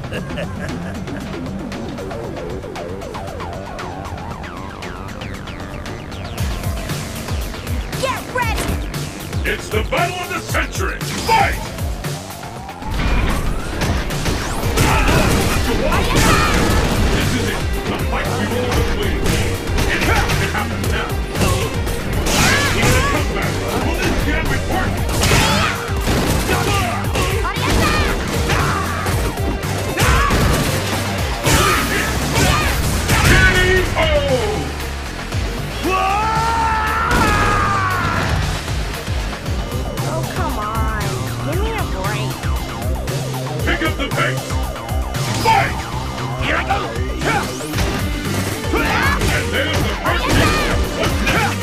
Get ready! It's the battle of the century! Fight! This is it! The fight we've all been waiting for! It happens now! He's a comeback! Will this can report? Oh, come on. Give me a break. Pick up the pace! Fight! Here I go! And there's the first hit! What's next?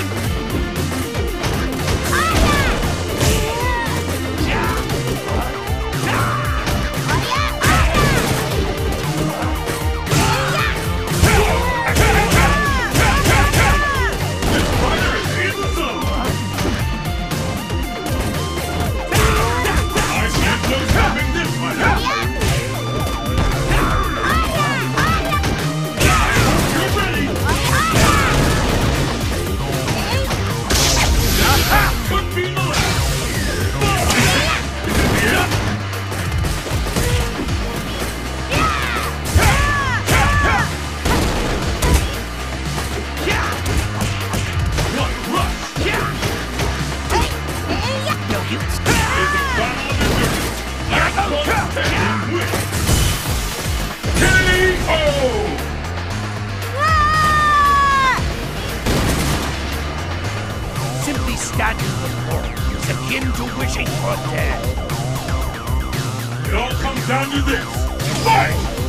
This fighter is in the zone! I can't no stopping this one! You're ready! Could be the last! Is it the end? What rush? No use. Is it battle of endurance? Here I go! KO! Simply standing before him is akin to wishing for death. It all comes down to this. Fight!